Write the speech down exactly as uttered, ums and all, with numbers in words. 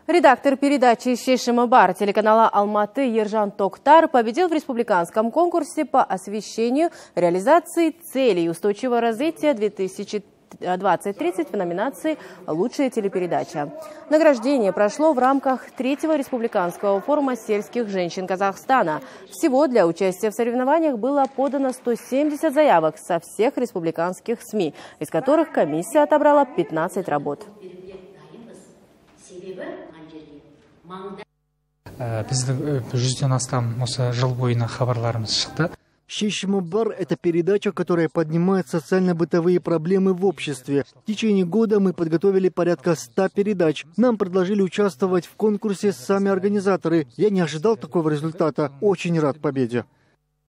Редактор передачи «Шешима бар» телеканала Алматы Ержан Токтар победил в республиканском конкурсе по освещению реализации целей устойчивого развития две тысячи двадцать тридцать в номинации «Лучшая телепередача». Награждение прошло в рамках третьего республиканского форума сельских женщин Казахстана. Всего для участия в соревнованиях было подано сто семьдесят заявок со всех республиканских СМИ, из которых комиссия отобрала пятнадцать работ. «Шешима бар» — это передача, которая поднимает социально-бытовые проблемы в обществе. В течение года мы подготовили порядка ста передач. Нам предложили участвовать в конкурсе сами организаторы. Я не ожидал такого результата. Очень рад победе.